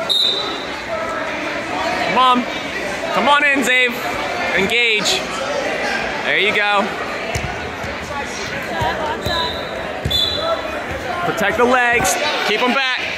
Come on. Come on in, Zave. Engage. There you go. Protect the legs. Keep them back.